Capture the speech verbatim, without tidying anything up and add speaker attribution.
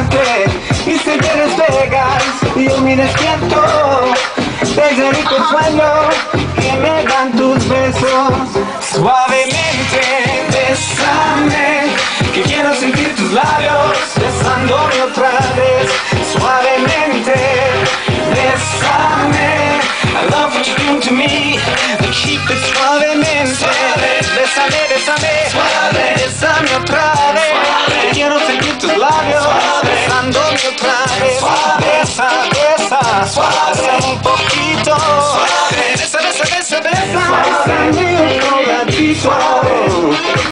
Speaker 1: llamaste y si te despegas, yo me despierto desde el rico sueño que me dan tus besos. Suavemente, bésame, que quiero sentir tus labios besándome otra vez. Suavemente, bésame, I love what you do to me. Keep it suavemente. Suave. Bésame, bésame, suave. Bésame otra vez. Suave. Que quiero sentir tus labios suave. Besándome otra vez. Suave. Besa, besa, suave. Bésame un poquito. Suave. Besa, besa, besa, besa. Bésame un poquito. Suave.